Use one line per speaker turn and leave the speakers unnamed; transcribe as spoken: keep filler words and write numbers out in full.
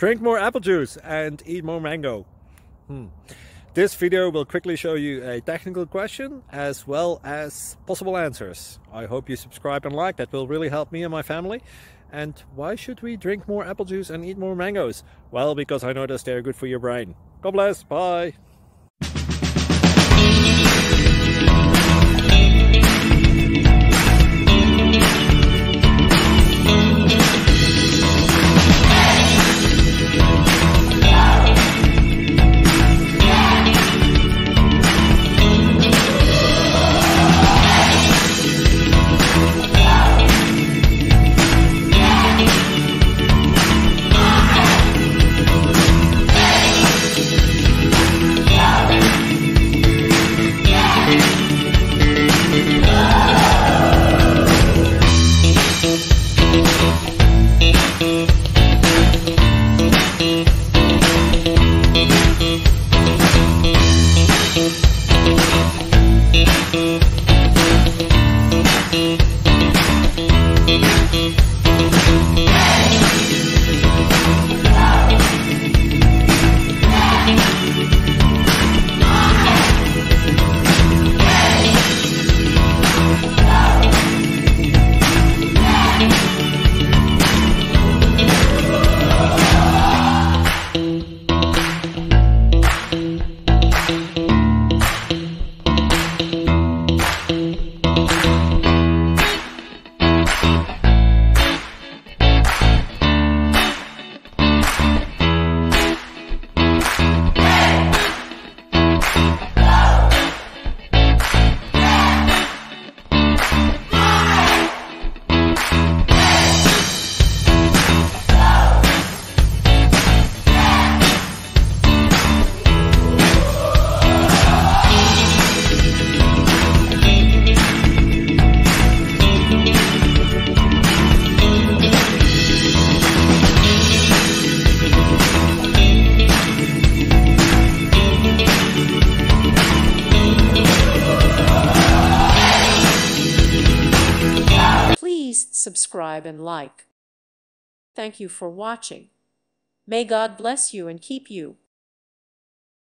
Drink more apple juice and eat more mango. Hmm. This video will quickly show you a technical question as well as possible answers. I hope you subscribe and like, that will really help me and my family. And why should we drink more apple juice and eat more mangoes? Well, because I noticed they're good for your brain. God bless, bye!
Subscribe and like. Thank you for watching. May God bless you and keep you.